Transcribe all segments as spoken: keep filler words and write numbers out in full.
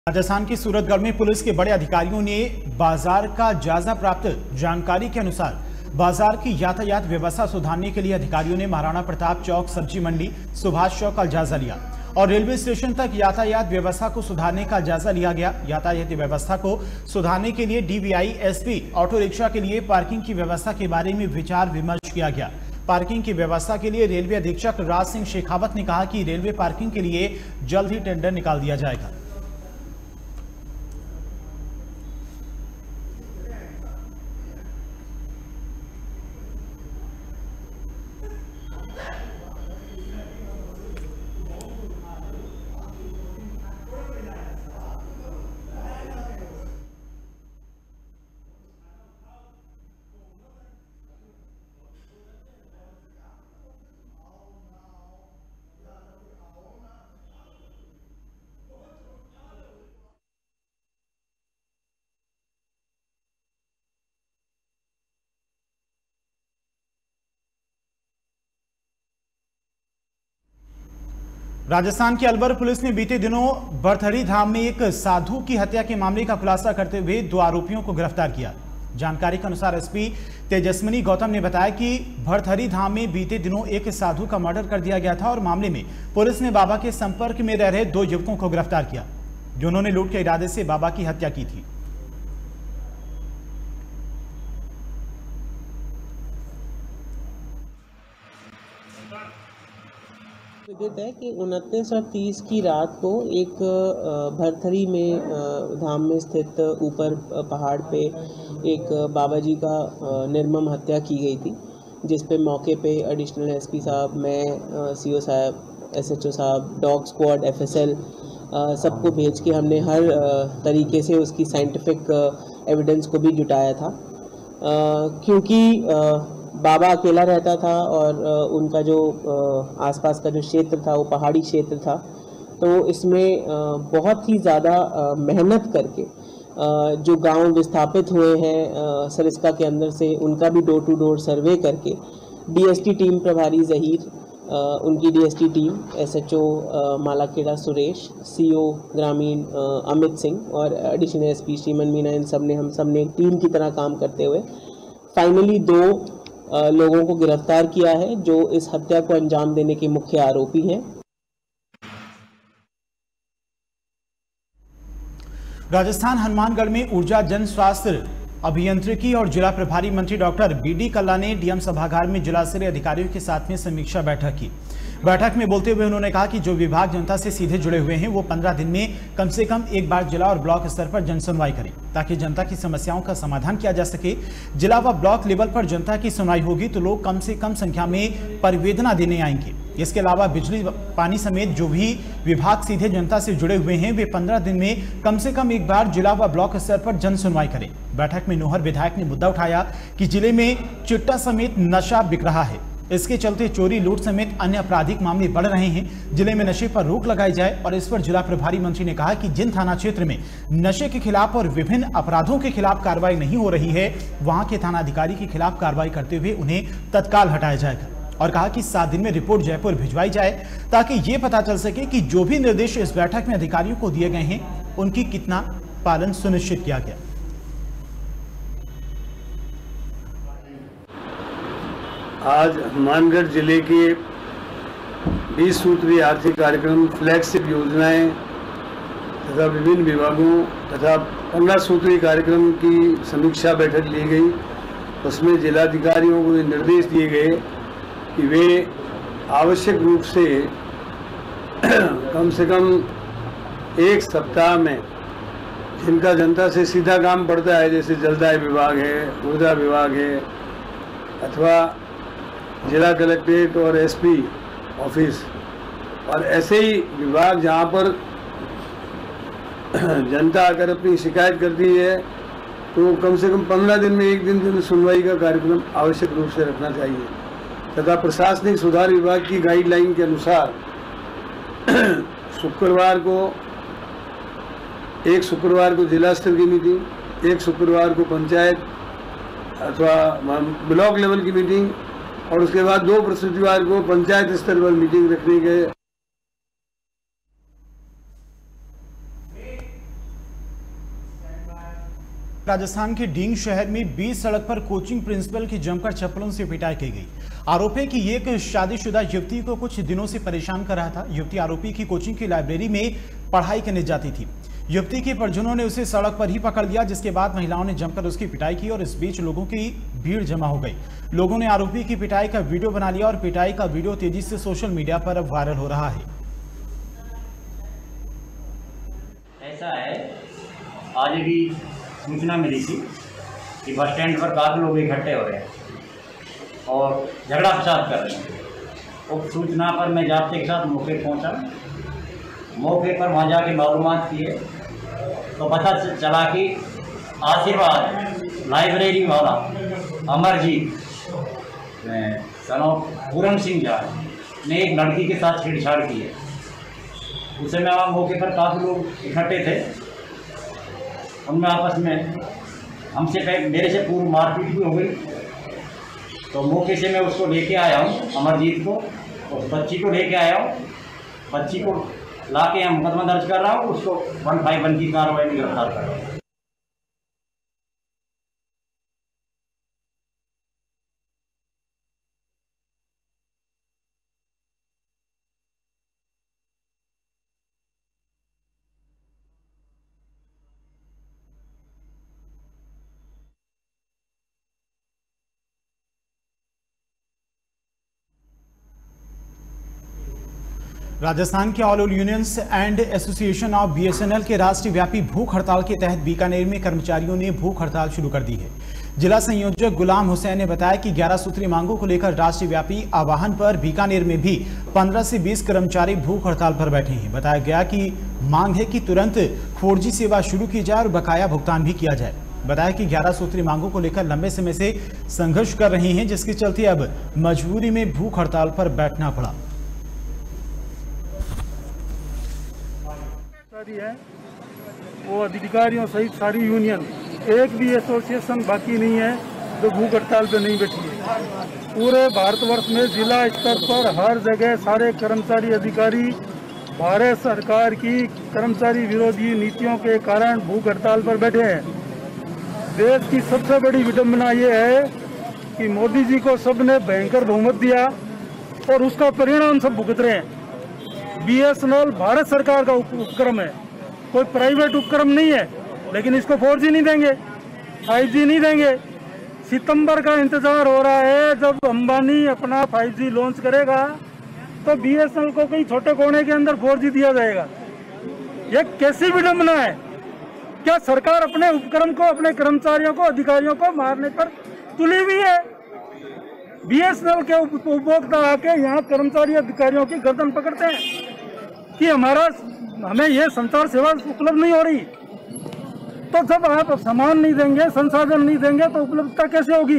राजस्थान की सूरतगढ़ में पुलिस के बड़े अधिकारियों ने बाजार का जायजा प्राप्त जानकारी के अनुसार बाजार की यातायात व्यवस्था सुधारने के लिए अधिकारियों ने महाराणा प्रताप चौक सब्जी मंडी सुभाष चौक का जायजा लिया और रेलवे स्टेशन तक यातायात व्यवस्था को सुधारने का जायजा लिया गया। यातायात व्यवस्था को सुधारने के लिए डीवीआई एसपी ऑटो रिक्शा के लिए पार्किंग की व्यवस्था के बारे में विचार विमर्श किया गया। पार्किंग की व्यवस्था के लिए रेलवे अधीक्षक राज सिंह शेखावत ने कहा कि रेलवे पार्किंग के लिए जल्द ही टेंडर निकाल दिया जाएगा। राजस्थान की अलवर पुलिस ने बीते दिनों बरथरी धाम में एक साधु की हत्या के मामले का खुलासा करते हुए दो आरोपियों को गिरफ्तार किया। जानकारी के अनुसार एसपी तेजस्विनी गौतम ने बताया कि भरथरी धाम में बीते दिनों एक साधु का मर्डर कर दिया गया था और मामले में पुलिस ने बाबा के संपर्क में रह रहे दो युवकों को गिरफ्तार किया जिन्होंने लूट के इरादे से बाबा की हत्या की थी। विदित है कि उनतीस और तीस की रात को एक भरथरी में धाम में स्थित ऊपर पहाड़ पे एक बाबा जी का निर्मम हत्या की गई थी, जिस पे मौके पे एडिशनल एसपी साहब, मैं, सीओ साहब, एसएचओ साहब, डॉग स्क्वाड, एफएसएल सबको भेज के हमने हर तरीके से उसकी साइंटिफिक एविडेंस को भी जुटाया था। क्योंकि बाबा अकेला रहता था और उनका जो आसपास का जो क्षेत्र था वो पहाड़ी क्षेत्र था, तो इसमें बहुत ही ज़्यादा मेहनत करके जो गांव विस्थापित हुए हैं सरिस्का के अंदर से, उनका भी डोर टू डोर सर्वे करके डीएसटी टीम प्रभारी जहीर, उनकी DST team, SHO Malakhera Suresh, CO ग्रामीण अमित सिंह और एडिशनल एसपी श्रीमन मीना, इन सब ने हम सब ने एक टीम की तरह काम करते हुए फाइनली दो लोगों को गिरफ्तार किया है जो इस हत्या को अंजाम देने के मुख्य आरोपी हैं। राजस्थान हनुमानगढ़ में ऊर्जा जन स्वास्थ्य अभियंत्रिकी और जिला प्रभारी मंत्री डॉक्टर बीडी कल्ला ने डीएम सभागार में जिला स्तरीय अधिकारियों के साथ में समीक्षा बैठक की। बैठक में बोलते हुए उन्होंने कहा कि जो विभाग जनता से सीधे जुड़े हुए हैं वो पंद्रह दिन में कम से कम एक बार जिला और ब्लॉक स्तर पर जनसुनवाई करें ताकि जनता की समस्याओं का समाधान किया जा सके। जिला व ब्लॉक लेवल पर जनता की सुनवाई होगी तो लोग कम से कम संख्या में परिवेदना देने आएंगे। इसके अलावा बिजली पानी समेत जो भी विभाग सीधे जनता से जुड़े हुए हैं वे पंद्रह दिन में कम से कम एक बार जिला व ब्लॉक स्तर पर जन सुनवाई करें। बैठक में नोहर विधायक ने मुद्दा उठाया कि जिले में चिट्टा समेत नशा बिक रहा है, इसके चलते चोरी लूट समेत अन्य आपराधिक मामले बढ़ रहे हैं। जिले में नशे पर रोक लगाई जाए और इस पर जिला प्रभारी मंत्री ने कहा कि जिन थाना क्षेत्र में नशे के खिलाफ और विभिन्न अपराधों के खिलाफ कार्रवाई नहीं हो रही है वहां के थाना अधिकारी के खिलाफ कार्रवाई करते हुए उन्हें तत्काल हटाया जाएगा और कहा कि सात दिन में रिपोर्ट जयपुर भिजवाई जाए ताकि ये पता चल सके कि जो भी निर्देश इस बैठक में अधिकारियों को दिए गए हैं उनकी कितना पालन सुनिश्चित किया गया। आज हनुमानगढ़ जिले के बीस सूत्रीय आर्थिक कार्यक्रम, फ्लैगशिप योजनाएं तथा विभिन्न विभागों तथा पंद्रह सूत्रीय कार्यक्रम की समीक्षा बैठक ली गई। उसमें जिलाधिकारियों को निर्देश दिए गए कि वे आवश्यक रूप से कम से कम एक सप्ताह में जिनका जनता से सीधा काम पड़ता है, जैसे जलदाय विभाग है, ऊर्जा विभाग है, अथवा जिला कलेक्ट्रेट और एसपी ऑफिस और ऐसे ही विभाग जहां पर जनता आकर अपनी शिकायत करती है तो कम से कम पंद्रह दिन में एक दिन दिन सुनवाई का कार्यक्रम आवश्यक रूप से रखना चाहिए। तथा प्रशासनिक सुधार विभाग की गाइडलाइन के अनुसार शुक्रवार को एक शुक्रवार को जिला स्तर की मीटिंग, एक शुक्रवार को पंचायत अथवा ब्लॉक लेवल की मीटिंग और उसके बाद दो बृहस्पतिवार को पंचायत स्तर पर मीटिंग रखने के राजस्थान के डींग शहर में बीच सड़क पर कोचिंग प्रिंसिपल की जमकर चप्पलों से पिटाई की गई। आरोप है कि एक शादीशुदा युवती को कुछ दिनों से परेशान कर रहा था। युवती आरोपी की कोचिंग की लाइब्रेरी में पढ़ाई करने जाती थी। युवती के परिजनों ने उसे सड़क पर ही पकड़ लिया, जिसके बाद महिलाओं ने जमकर उसकी पिटाई की और इस बीच लोगों की भीड़ जमा हो गई। लोगों ने आरोपी की पिटाई का वीडियो बना लिया और पिटाई का वीडियो तेजी से सोशल मीडिया पर अब वायरल हो रहा है। ऐसा है, आज भी सूचना मिली थी कि बस स्टैंड पर काफ़ी लोग इकट्ठे हो रहे हैं और झगड़ा फसाद कर रहे हैं। उस सूचना पर मैं जाब्ते के साथ मौके पहुंचा। मौके पर वहाँ जाके मालूमात किए तो पता चला कि आशीर्वाद लाइब्रेरी वाला अमरजीत सन ऑफ पूरन सिंह झा ने एक लड़की के साथ छेड़छाड़ की है। उस समय वहाँ मौके पर काफ़ी लोग इकट्ठे थे। उनमें आपस में हमसे मेरे से पूर्व मारपीट भी हो गई। तो मौके से मैं उसको लेके आया हूँ, अमरजीत को, उस बच्ची को लेके आया हूँ। बच्ची को ला के हम मुकदमा दर्ज कर रहा हूँ, उसको वन फाइव वन की कार्रवाई में गिरफ्तार कर रहा हूँ। राजस्थान के all unions and association of BSNL के राष्ट्रीय व्यापी भूख हड़ताल के तहत बीकानेर में कर्मचारियों ने भूख हड़ताल शुरू कर दी है। जिला संयोजक गुलाम हुसैन ने बताया कि ग्यारह सूत्री मांगों को लेकर राष्ट्रीय व्यापी आह्वान पर बीकानेर में भी पंद्रह से बीस कर्मचारी भूख हड़ताल पर बैठे हैं। बताया गया कि मांग है कि तुरंत फोर जी सेवा शुरू की जाए और बकाया भुगतान भी किया जाए। बताया कि ग्यारह सूत्री मांगों को लेकर लंबे समय से संघर्ष कर रहे हैं, जिसके चलते अब मजबूरी में भूख हड़ताल पर बैठना पड़ा। है वो अधिकारियों सहित सारी यूनियन, एक भी एसोसिएशन बाकी नहीं है जो भूख हड़ताल पे नहीं बैठी है। पूरे भारतवर्ष में जिला स्तर पर हर जगह सारे कर्मचारी अधिकारी भारत सरकार की कर्मचारी विरोधी नीतियों के कारण भूख हड़ताल पर बैठे हैं। देश की सबसे बड़ी विडंबना ये है कि मोदी जी को सबने भयंकर बहुमत दिया और उसका परिणाम सब भुगत रहे हैं। बीएसएनएल भारत सरकार का उपक्रम है, कोई प्राइवेट उपक्रम नहीं है, लेकिन इसको फोर जी नहीं देंगे, फाइव जी नहीं देंगे। सितंबर का इंतजार हो रहा है, जब अंबानी अपना फाइव जी लॉन्च करेगा तो बीएसएनएल को कहीं छोटे कोने के अंदर फोर जी दिया जाएगा। ये कैसी विडंबना है? क्या सरकार अपने उपक्रम को, अपने कर्मचारियों को, अधिकारियों को मारने पर तुली हुई है? बीएसएनएल के उपभोक्ता आके यहाँ कर्मचारी अधिकारियों की गर्दन पकड़ते हैं कि हमारा हमें ये संचार सेवा उपलब्ध नहीं हो रही। तो जब आप सामान नहीं देंगे, संसाधन नहीं देंगे तो उपलब्धता कैसे होगी?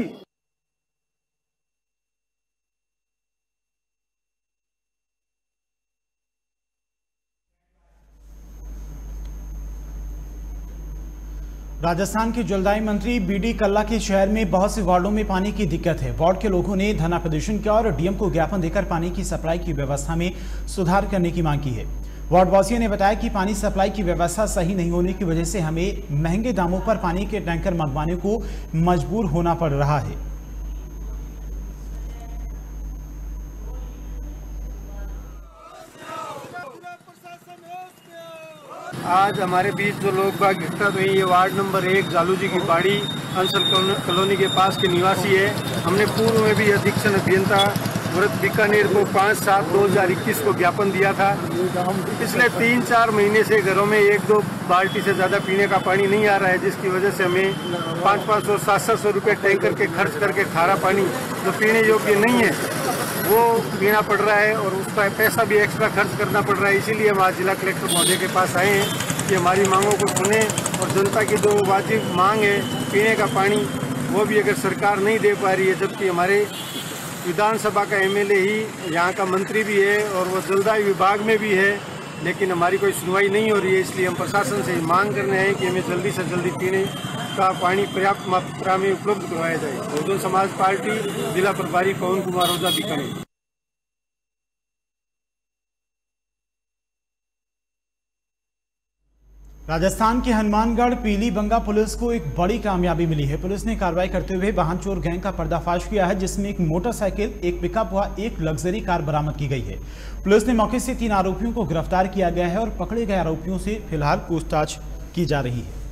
राजस्थान के जलदाय मंत्री बीडी कल्ला के शहर में बहुत से वार्डों में पानी की दिक्कत है। वार्ड के लोगों ने धरना प्रदर्शन किया और डीएम को ज्ञापन देकर पानी की सप्लाई की व्यवस्था में सुधार करने की मांग की है। वार्ड वासियों ने बताया कि पानी सप्लाई की व्यवस्था सही नहीं होने की वजह से हमें महंगे दामों पर पानी के टैंकर मंगवाने को मजबूर होना पड़ रहा है। आज हमारे बीच जो लोग बाग इकट्ठा हुए, ये वार्ड नंबर एक जालूजी की बाड़ी अंसल कॉलोनी के पास के निवासी है। हमने पूर्व में भी अधीक्षण अभियंता व्रत बीकानेर को पाँच सात दो हजार इक्कीस को ज्ञापन दिया था। पिछले तीन चार महीने से घरों में एक दो बाल्टी से ज़्यादा पीने का पानी नहीं आ रहा है, जिसकी वजह से हमें पाँच पाँच सौ सात सात सौ रुपये टैंकर के खर्च करके खारा पानी जो पीने योग्य नहीं है वो पीना पड़ रहा है और उसका पैसा भी एक्स्ट्रा खर्च करना पड़ रहा है। इसीलिए हम आज जिला कलेक्टर महोदय के पास आए हैं कि हमारी मांगों को सुने और जनता की जो वाजिब मांग है पीने का पानी, वो भी अगर सरकार नहीं दे पा रही है, जबकि हमारे विधानसभा का एमएलए ही यहाँ का मंत्री भी है और वो जलदाय विभाग में भी है, लेकिन हमारी कोई सुनवाई नहीं हो रही है। इसलिए हम प्रशासन से मांग कर रहे हैं कि हमें जल्दी से जल्दी पीने का पानी पर्याप्त मात्रा में उपलब्ध करवाया जाए। बहुजन समाज पार्टी जिला प्रभारी पवन कुमार ओझा बीकानेर। राजस्थान के हनुमानगढ़ पीलीबंगा पुलिस को एक बड़ी कामयाबी मिली है। पुलिस ने कार्रवाई करते हुए वाहन चोर गैंग का पर्दाफाश किया है, जिसमें एक मोटरसाइकिल, एक पिकअप व एक लग्जरी कार बरामद की गई है। पुलिस ने मौके से तीन आरोपियों को गिरफ्तार किया गया है और पकड़े गए आरोपियों से फिलहाल पूछताछ की जा रही है।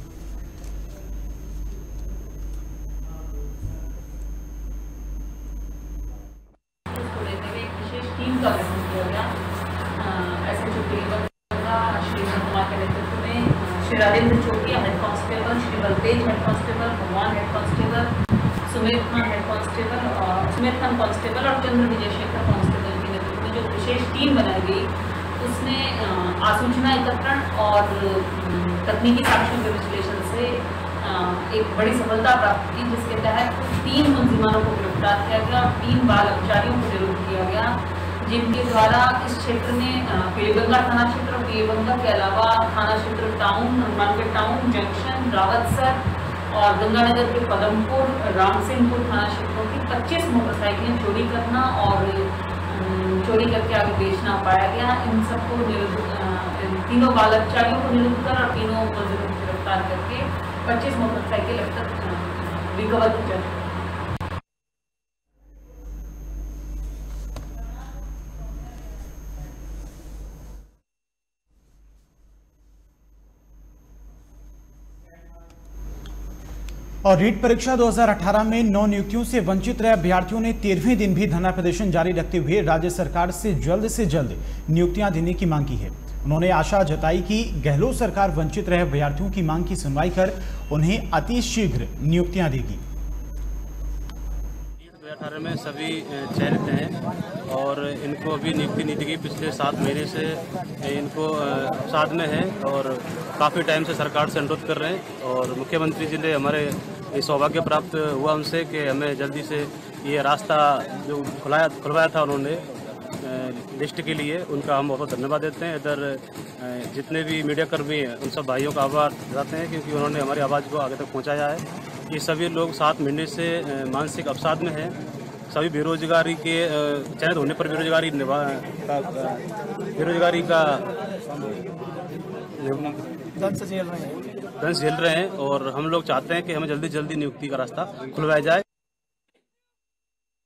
Shri Rajendra Chaukiya head constable, Shri Baltej head constable, Bhagwan head constable, Sumer Khan head constable और सुमेर खान कांस्टेबल और चंद्र विजय शेखर कांस्टेबल के नेतृत्व में जो विशेष टीम बनाई गई, उसमें आसूचना एकत्रण और तकनीकी साक्ष्यों के विश्लेषण से एक बड़ी सफलता प्राप्त की, जिसके तहत तीन मुलजिमानों को गिरफ्तार किया गया और तीन बाल अपचारियों को निरुद्ध किया गया, जिनके द्वारा इस क्षेत्र में पीलीबंगा थाना क्षेत्र और पीलीबंगा के अलावा थाना क्षेत्र town, Hanumangarh town, junction, Rawatsar और गंगानगर के पदमपुर, रामसिंहपुर थाना क्षेत्रों की पच्चीस मोटरसाइकिलें चोरी करना और चोरी करके आगे बेचना पाया गया। इन सबको निरुद्ध, तीनों बाल अपचारियों को निरुद्ध कर और तीनों मुलजिमों को गिरफ्तार करके पच्चीस मोटरसाइकिल अब तक रिकवर की जा चुकी है। और रीट परीक्षा दो हज़ार अठारह में नौ नियुक्तियों से वंचित रहे अभ्यर्थियों ने तेरहवें दिन भी धरना प्रदर्शन जारी रखते हुए राज्य सरकार से जल्द से जल्द नियुक्तियां देने की मांग की है। उन्होंने आशा जताई कि गहलोत सरकार वंचित रहे अभ्यर्थियों की मांग की सुनवाई कर उन्हें अति शीघ्र नियुक्तियां देगी। अठारह में सभी चयनित हैं और इनको अभी नियुक्ति नहीं दी गई। पिछले सात महीने से इनको अवसाद में है और काफ़ी टाइम से सरकार से अनुरोध कर रहे हैं और मुख्यमंत्री जी ने हमारे ये सौभाग्य प्राप्त हुआ हमसे कि हमें जल्दी से ये रास्ता जो खुलाया खुलवाया था उन्होंने लिस्ट के लिए, उनका हम बहुत धन्यवाद देते हैं। इधर जितने भी मीडिया कर्मी हैं उन सब भाइयों का आभार जताते हैं क्योंकि उन्होंने हमारी आवाज़ को आगे तक पहुँचाया है। ये सभी लोग सात महीने से मानसिक अवसाद में हैं। सभी बेरोजगारी के चयनित होने पर बेरोजगारी बेरोजगारी का दंश झेल रहे हैं और हम लोग चाहते हैं कि हमें जल्दी जल्दी नियुक्ति का रास्ता खुलवाया जाए।